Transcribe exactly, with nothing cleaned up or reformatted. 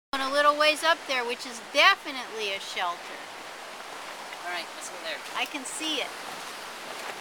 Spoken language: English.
And a little ways up there, which is definitely a shelter. All right, let's go there. I can see it.